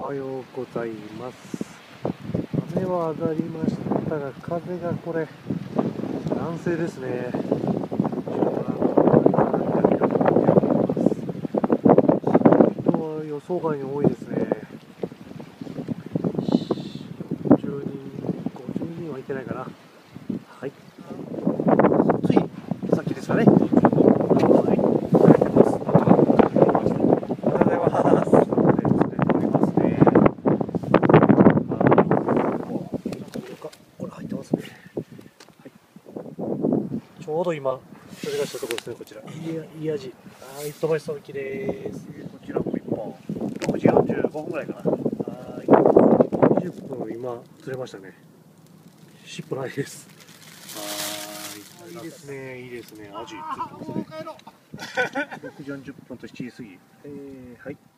おはようございます。雨は上がりましたが、風がこれ、南西ですね。人は予想外に多いですね。40人、50人はいけないかな。はい。ついさっきですかね。ちょうど今、それがしたところですね、こちら。いい味。一飛ばしそうきです。こちらも1本。6時45分ぐらいかな。20分、今、釣れましたね。尻尾ないです。いいですね、いいですね。アジ釣ってますね。6時40分と7時過ぎ。はい。